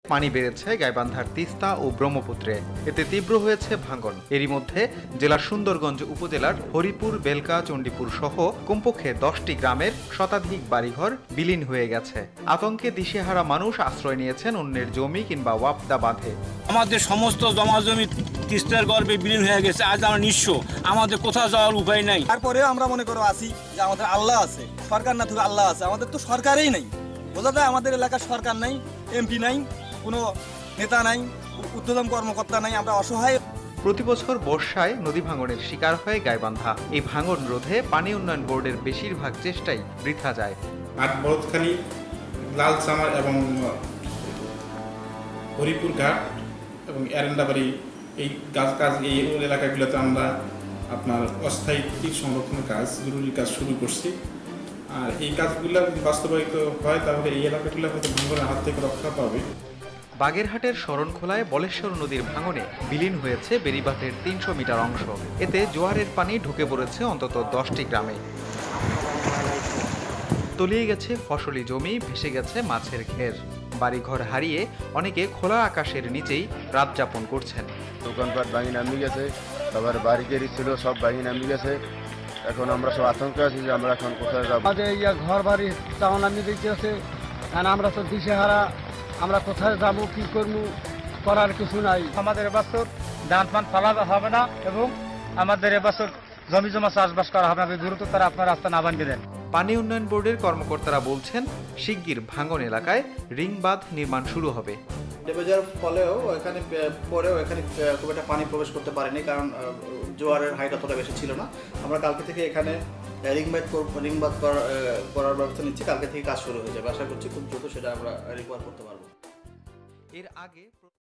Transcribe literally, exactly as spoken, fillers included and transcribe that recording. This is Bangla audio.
পানি বেড়েছে গাইবান্ধার তিস্তা ও ব্রহ্মপুত্রে। এতে তীব্র হয়েছে ভাঙন। এরই মধ্যে জেলার সুন্দরগঞ্জ উপজেলার হরিপুর, বেলকা, চণ্ডীপুর সহ কমপক্ষে দশটি গ্রামের শতাধিক বাড়িঘর বিলীন হয়ে গেছে। আতঙ্কে দিশেহারা মানুষ আশ্রয় নিয়েছেন অন্যের জমি কিংবা ওয়াপদা বাঁধে। আমাদের সমস্ত জমা জমি তিস্তার গর্ভে বিলীন হয়ে গেছে। আজ আমরা নিঃস্ব, আমাদের কোথাও যাওয়ার উপায় নাই। তারপরেও আমরা মনে করো আছি যে আমাদের আল্লাহ আছে, সরকার না থেকে আল্লাহ আছে। আমাদের তো সরকারই নাই, বোঝা যায় আমাদের এলাকার সরকার নাই, এমপি নাই, কোনো নেতা নাই, ঊর্ধ্বতন কর্মকর্তা নাই, আমরা অসহায়। প্রতি বছর বর্ষায় নদী ভাঙনের শিকার হয় গাইবান্ধা। এই ভাঙন রোধে পানি উন্নয়ন বোর্ডের বেশিরভাগ চেষ্টাই বৃথা যায়। আট বরদখালী, লালচামার এবং হরিপুর ঘাট এবং এরেন্ডাবাড়ি এই কাজ কাজ এই এলাকাগুলোতে আমরা আপনার অস্থায়ী তীর সংরক্ষণের কাজ, জরুরি কাজ শুরু করছি। আর এই কাজগুলো বাস্তবায়িত হয় তাহলে এই এলাকাগুলো হয়তো ভাঙনের হাত থেকে রক্ষা পাবে। বাগেরহাটের শরণখোলায় বলেশ্বর নদীর ভাঙনে বিলীন হয়েছে বেড়িবাঁধের তিনশো মিটার অংশ। এতে জোয়ারের পানি ঢুকে পড়েছে অন্তত দশটি গ্রামে। তলিয়ে গেছে ফসলি জমি, ভেসে গেছে মাছের ঘের। বাড়িঘর হারিয়ে অনেকে খোলা আকাশের নিচেই রাত যাপন করছেন। দোকানপাট ভাঙি নামি গেছে, সবার বাড়ি গেড়ি ছিল সব ভাঙি নামি গেছে। এখন আমরা সব আতঙ্কে আছি যে আমরা এখন কোথায় যাবো। আমাদের ইয়া ঘর বাড়ি তাও নামি দিতেছে, কারণ আমরা তো দিশেহারা, আমরা কোথায় যাবো, কি করবো, করার কিছু নাই। আমাদের এবছর ধান ফান ফলানো হবে না এবং আমাদের এবছর জমি জমা চাষবাস করা হবে না। দ্রুত তারা আপনার রাস্তা না বানিয়ে দেন। পানি উন্নয়ন বোর্ডের কর্মকর্তারা বলছেন, শিগগির ভাঙন এলাকায় রিং বাঁধ নির্মাণ শুরু হবে। ডেমেজের ফলেও এখানে পরেও এখানে খুব একটা পানি প্রবেশ করতে পারেনি, কারণ জোয়ারের হাইট অতটা বেশি ছিল না। আমরা কালকে থেকে এখানে রিং বাঁধ রিং বাঁধ করার ব্যবস্থা নিচ্ছি। কালকে থেকে কাজ শুরু হয়ে যাবে। আশা করছি খুব দ্রুত সেটা আমরা রিকভার করতে পারবো। এর আগে